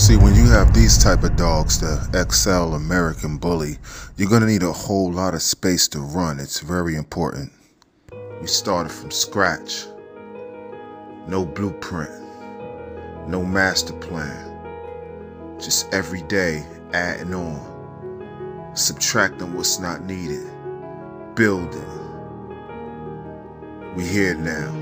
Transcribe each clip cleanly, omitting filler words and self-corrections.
See, when you have these type of dogs, the XL American Bully, you're going to need a whole lot of space to run. It's very important. We started from scratch. No blueprint. No master plan. Just every day adding on. Subtracting what's not needed. Building. We here now.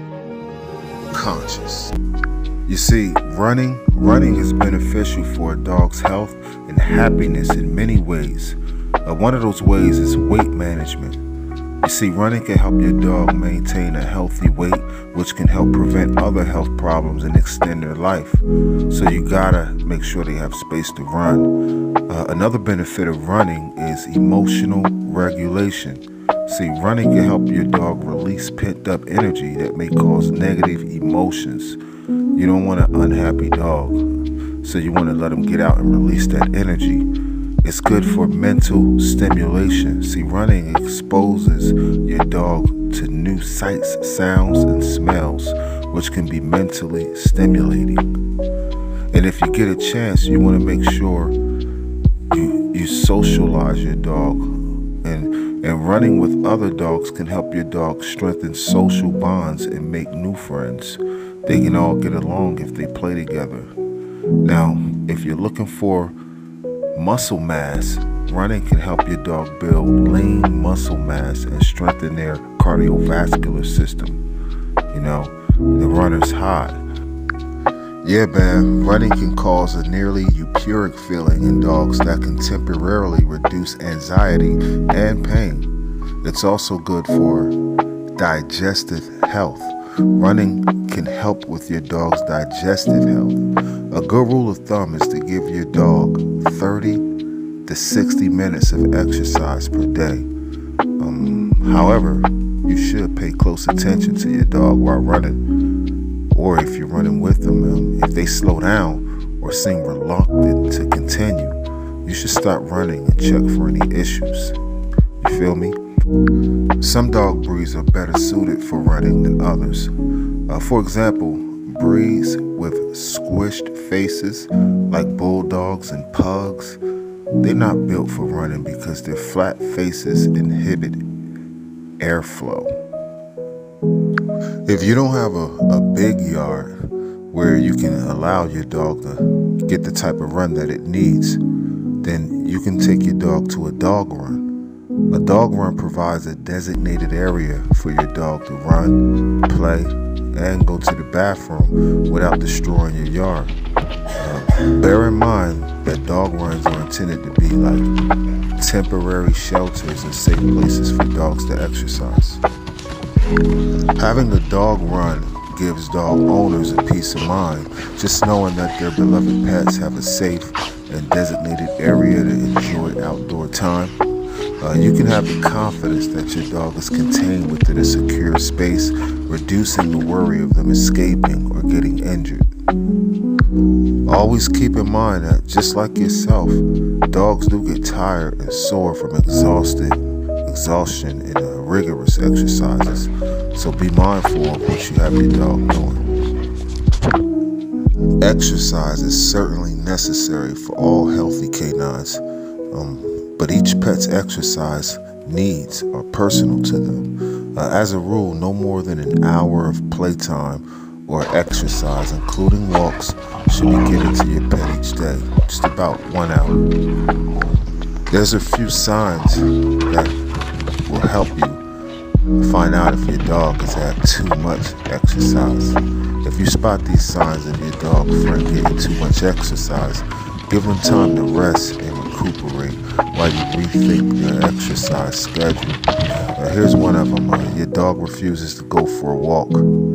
Conscious. You see, running is beneficial for a dog's health and happiness in many ways. One of those ways is weight management. You see, running can help your dog maintain a healthy weight, which can help prevent other health problems and extend their life. So you gotta make sure they have space to run. Another benefit of running is emotional regulation. See, running can help your dog release pent-up energy that may cause negative emotions. You don't want an unhappy dog, so you want to let them get out and release that energy. It's good for mental stimulation. See, running exposes your dog to new sights, sounds, and smells, which can be mentally stimulating. And if you get a chance, you want to make sure you socialize your dog. And running with other dogs can help your dog strengthen social bonds and make new friends. They can all get along if they play together. Now, if you're looking for muscle mass, running can help your dog build lean muscle mass and strengthen their cardiovascular system. You know, the runner's high. Yeah, man, running can cause a nearly euphoric feeling in dogs that can temporarily reduce anxiety and pain. It's also good for digestive health. Running can help with your dog's digestive health. A good rule of thumb is to give your dog 30 to 60 minutes of exercise per day. However, you should pay close attention to your dog while running, or if you're running with them. If they slow down or seem reluctant to continue, you should stop running and check for any issues. You feel me? Some dog breeds are better suited for running than others. For example, breeds with squished faces like bulldogs and pugs, they're not built for running because their flat faces inhibit airflow. If you don't have a big yard where you can allow your dog to get the type of run that it needs, then you can take your dog to a dog run. A dog run provides a designated area for your dog to run, play, and go to the bathroom without destroying your yard. Bear in mind that dog runs are intended to be like temporary shelters and safe places for dogs to exercise. Having a dog run gives dog owners a peace of mind, just knowing that their beloved pets have a safe and designated area to enjoy outdoor time. You can have the confidence that your dog is contained within a secure space, reducing the worry of them escaping or getting injured. Always keep in mind that, just like yourself, dogs do get tired and sore from exhaustion in rigorous exercises, so be mindful of what you have your dog doing. Exercise is certainly necessary for all healthy canines, but each pet's exercise needs are personal to them. As a rule, no more than an hour of playtime or exercise, including walks, should be given to your pet each day, just about 1 hour. There's a few signs that will help you find out if your dog has had too much exercise. If you spot these signs of your dog friend getting too much exercise, give them time to rest and recuperate while you rethink your exercise schedule. Here's one of them. Your dog refuses to go for a walk.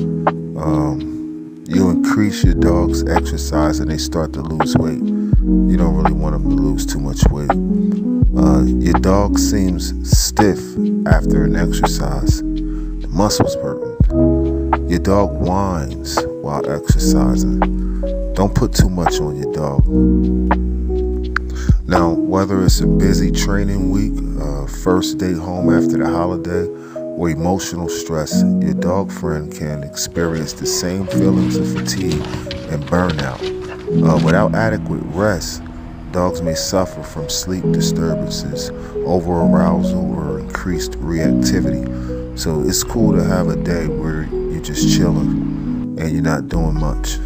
You increase your dog's exercise and they start to lose weight. You don't really want them to lose too much weight. Your dog seems stiff after an exercise. The muscles burden. Your dog whines while exercising. Don't put too much on your dog. Now, whether it's a busy training week, first day home after the holiday, or emotional stress, your dog friend can experience the same feelings of fatigue and burnout. Without adequate rest, dogs may suffer from sleep disturbances, over-arousal, or increased reactivity. So it's cool to have a day where you're just chilling and you're not doing much.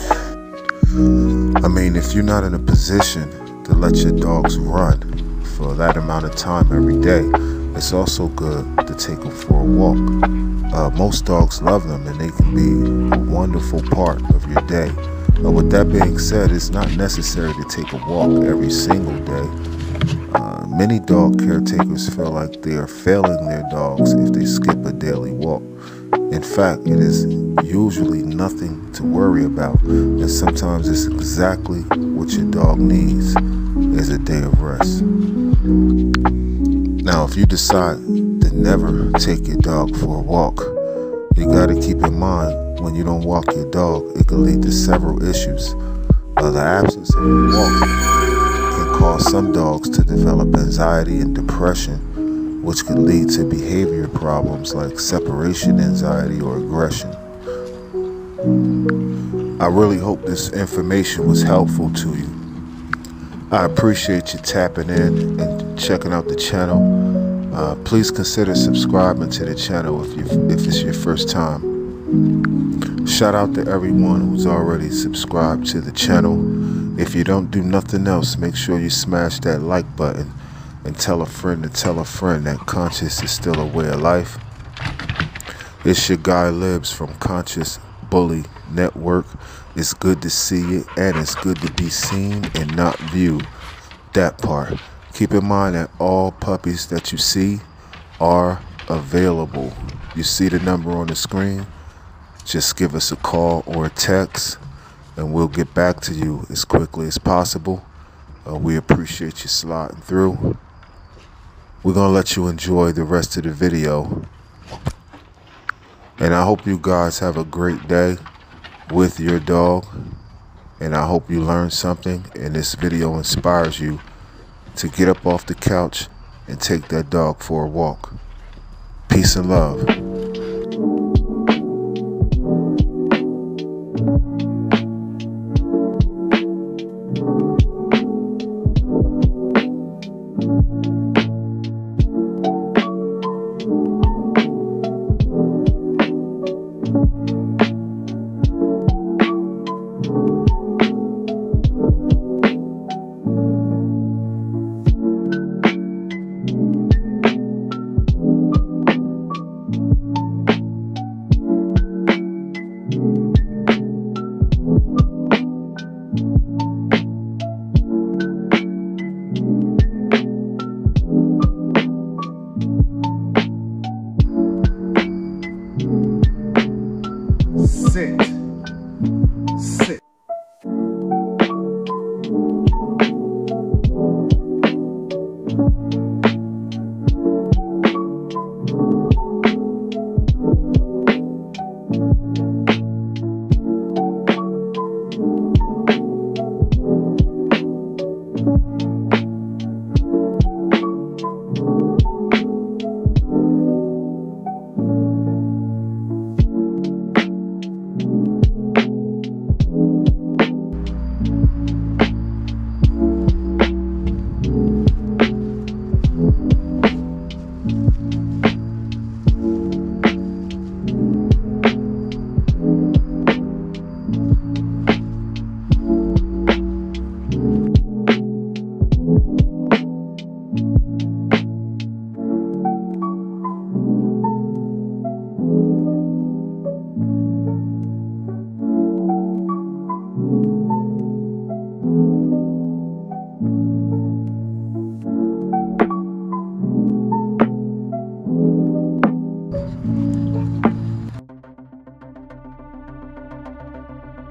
I mean, if you're not in a position to let your dogs run for that amount of time every day, it's also good to take them for a walk. Most dogs love them and they can be a wonderful part of your day. With that being said, it's not necessary to take a walk every single day. Many dog caretakers feel like they are failing their dogs if they skip a daily walk. In fact, it is usually nothing to worry about, and sometimes it's exactly what your dog needs is a day of rest. Now, if you decide to never take your dog for a walk, you gotta keep in mind when you don't walk your dog, it can lead to several issues. The absence of a walk can cause some dogs to develop anxiety and depression, which could lead to behavior problems like separation anxiety or aggression. I really hope this information was helpful to you. I appreciate you tapping in and checking out the channel. Please consider subscribing to the channel if it's your first time. Shout out to everyone who's already subscribed to the channel. If you don't do nothing else, make sure you smash that like button and tell a friend to tell a friend that Conscious is still a way of life. It's your guy Libs from Conscious Bully Network. It's good to see you, and it's good to be seen and not viewed. That part. Keep in mind that all puppies that you see are available. You see the number on the screen? Just give us a call or a text and we'll get back to you as quickly as possible. We appreciate you sliding through. We're going to let you enjoy the rest of the video. And I hope you guys have a great day with your dog. And I hope you learned something and this video inspires you to get up off the couch and take that dog for a walk. Peace and love.